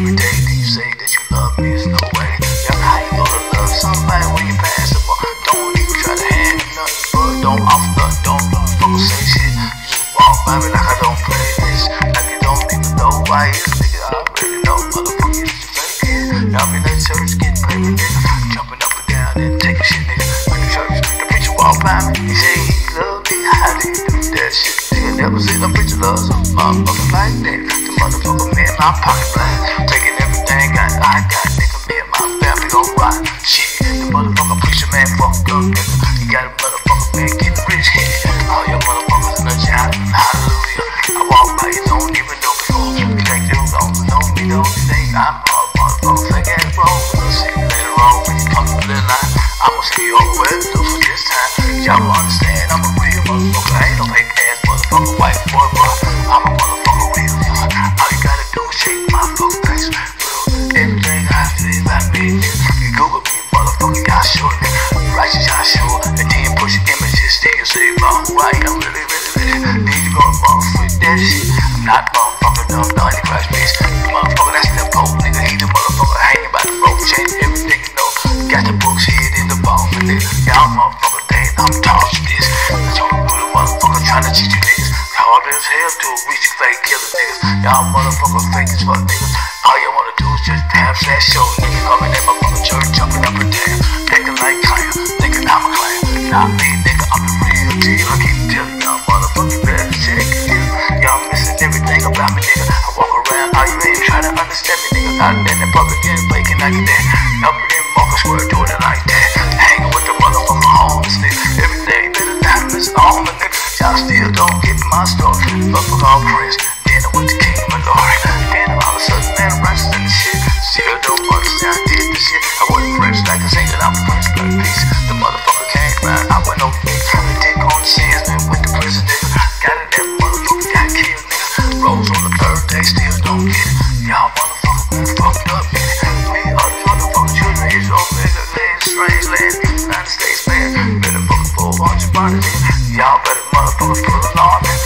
every day. Then you say that you love me, it's no way. Yeah, how you gonna love somebody when you pass the ball? Don't even try to hand me nothing, but don't offer nothing, don't motherfucker say shit. You just walk by me like I don't play this, like you don't even know why it's nigga. I already know, motherfucker, it's just fake it. Y'all be at church getting paper, nigga, jumping up and down and taking shit, nigga. In the church, the preacher walk by me, he say he love me. How do you do that shit? Nigga never seen a preacher love some motherfucker like that. The motherfucker me in my pocket blind, taking everything I got, nigga. Me and my family gon' ride. Shit, the motherfucker preacher man fucked up, nigga. He got a motherfucker man getting rich, hit. All your motherfuckers in the job, hallelujah. I walk by, you don't even know before. You think you don't know me, don't you think I'm a motherfucker fake ass bro? See you later on when you come to the line. I'ma see you over at the for this time. Y'all understand I'm a real motherfucker. I ain't no fake ass motherfucker, white boy, bro. I'm a motherfucker real. All you gotta do is shake my fucking face. Everything I feel about me, you Google me, motherfucker, y'all sure, nigga. Righteous, y'all sure. And then push images, still say wrong, right? I'm really need you gonna fuck with that shit. I'm not motherfucker dumb, no Antichrist bitch. Motherfucker, that's the Pope, nigga. He the motherfucker hanging by the rope, change everything you know. Got the books hid in the ball, nigga. Y'all motherfucker think I'm taught you this. That's all the motherfucker trying to teach you niggas. Hard as hell to reach you fake killer niggas. Y'all motherfucker fake as fuck niggas. All you wanna do is just have that show, nigga. Coming in my fucking church, jumping up and down. Acting like clown, nigga, I'm a clown. Not me, nigga, I'm the real deal. I keep telling y'all motherfucking better check it, nigga. Y'all missing everything about me, nigga. I walk around, all you ain't trying to understand me, nigga. Out in the public, getting faking like that. Up in Market Square, doing it like that. Hanging with the motherfucking homies, nigga. Everything better than happiness on me, nigga. Y'all still don't get my story. But for all praise, then I went to King of my Lord. Then all of a sudden, man, I'm righteous and shit. Still don't understand, I did the shit. I wasn't French like a singer, I'm French like peace. The motherfucker came round, I went over me. Dick on the sins, then went to prison, nigga. Got it, that motherfucker got killed, nigga. Rose on the third day, still don't get it. Y'all motherfuckers been fucked up, nigga. Me, all these motherfucking children, is your nigga. Land, strange land, United States, man. Better fucking 400 bodies, nigga. Y'all better motherfuckers pull an arm, nigga.